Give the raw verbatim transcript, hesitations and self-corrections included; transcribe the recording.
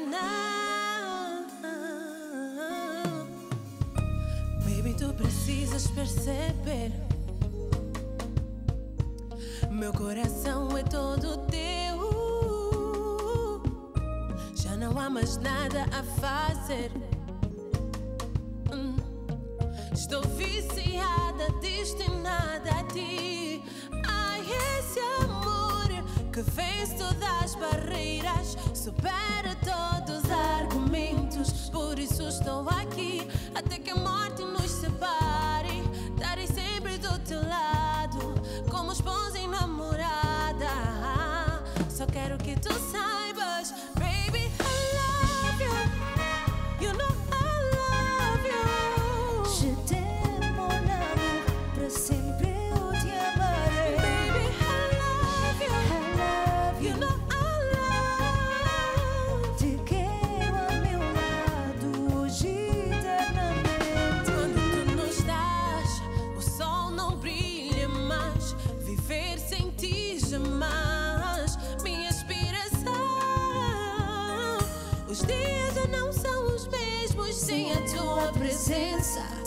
now. Baby, tu precisas perceber, meu coração é todo teu. Já não há mais nada a fazer. hum. Estou viciada, destinada a ti. Ai, esse amor que vence todas as barreiras, supera todos os argumentos. Por isso estou aqui, até que a morte nos separe. Estarei sempre do teu lado, como esposa e namorada. Só quero que tu saibas, baby, I love you. You know I love you. Je t'aime, mon amour, pra sempre eu te amarei. Baby, I love you. I love You you. know I love. Te quero ao meu lado hoje e eternamente. Quando tu não estás, o sol não brilha mais. Viver sem ti jamais, minha inspiração. Os dias já não são os mesmos sem a tua presença.